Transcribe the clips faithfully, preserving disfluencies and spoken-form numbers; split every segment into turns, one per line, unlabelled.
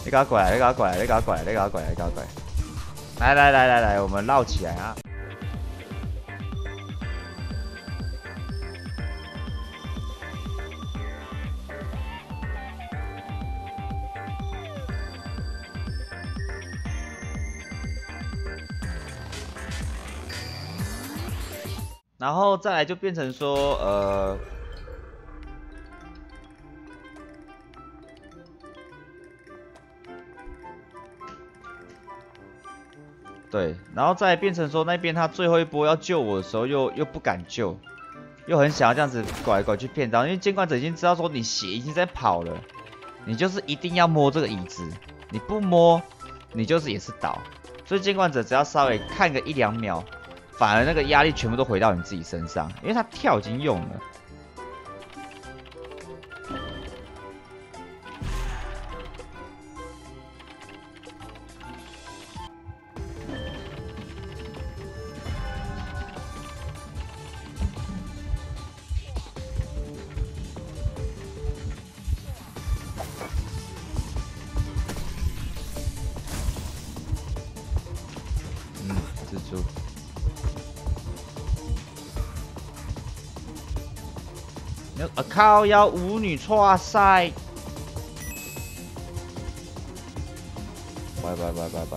你给他过来，你给他过来，你给他过来，你给他过来，你给他过来。来来来来来，我们绕起来啊！然后再来就变成说，呃。 对，然后再变成说那边他最后一波要救我的时候又又不敢救，又很想要这样子拐来拐去骗到，因为监管者已经知道说你血已经在跑了，你就是一定要摸这个椅子，你不摸你就是也是倒，所以监管者只要稍微看个一两秒，反而那个压力全部都回到你自己身上，因为他跳已经用了。 蜘蛛，啊靠！要舞女错赛，拜拜拜拜拜！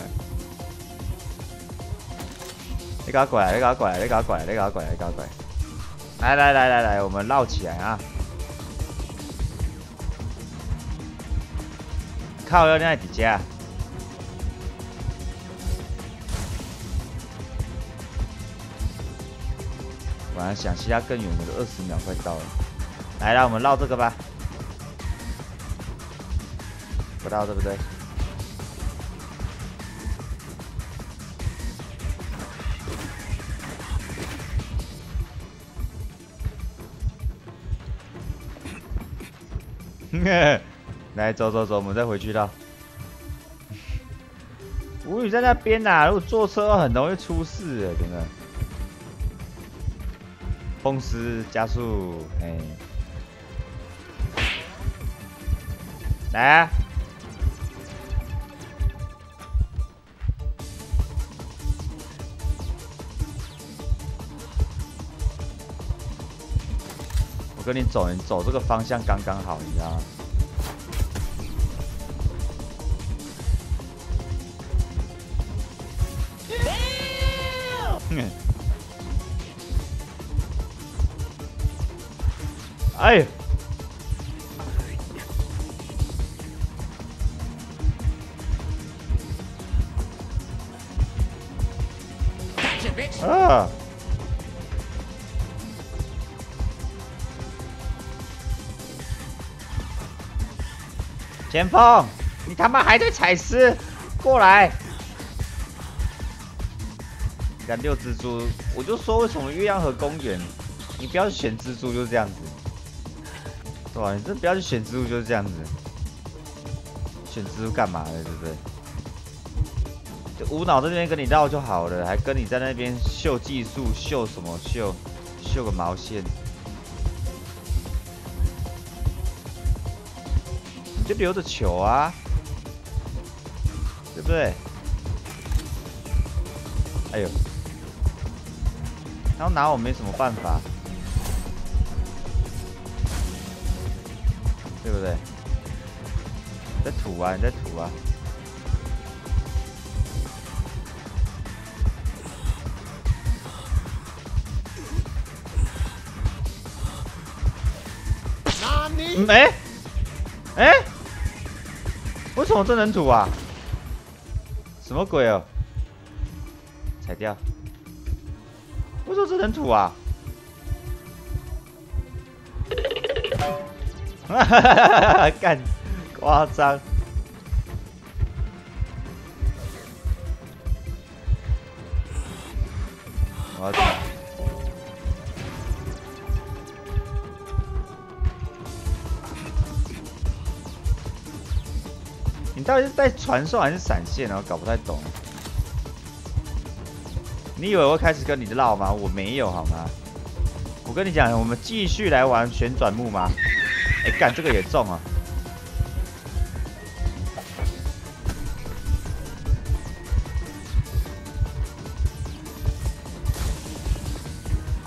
你给他过来，你给他过来，你给他过来，你给他过来，你给他过来！来来来来来，我们绕起来啊！靠！要在底下。 本来想吸他更远的，二十秒快到了。来啦，我们绕这个吧。不到对不对？来，走走走，我们再回去绕。吴宇在那边呐、啊，如果坐车很容易出事哎，真的。 风狮加速，哎，来啊！我跟你走，你走这个方向刚刚好，你知道吗？嗯。 哎！啊！前锋，你他妈还在踩尸，过来！你看六蜘蛛，我就说为什么月亮河公园，你不要选蜘蛛，就是这样子。 对吧？你真不要去选蜘蛛，就是这样子。选蜘蛛干嘛的，对不对？就无脑这边跟你绕就好了，还跟你在那边秀技术，秀什么秀？秀个毛线！你就留着球啊，对不对？哎呦，然后拿我没什么办法。 对不对？你在吐啊！你在吐啊！嗯，哎、欸，哎、欸，为什么这能吐啊？什么鬼哦？踩掉！为什么这能吐啊？哈哈哈哈！干，夸张！我操！你到底是在传送还是闪现啊？我搞不太懂。你以为我会开始跟你绕吗？我没有，好吗？我跟你讲，我们继续来玩旋转木马。哎、欸，干这个也中啊！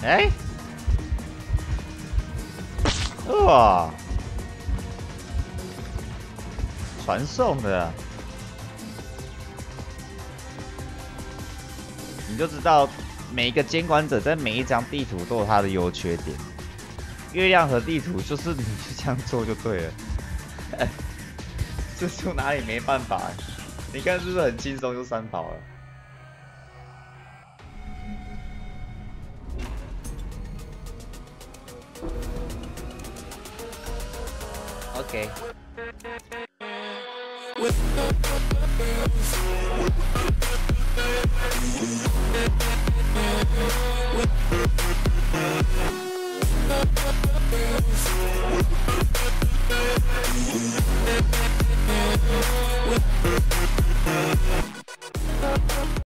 哎、哇，传送的、啊，你就知道每一个监管者在每一张地图都有它的优缺点。月亮和地图就是你就这样做就对了，这就哪里没办法？你看是不是很轻松就三跑了？ OK。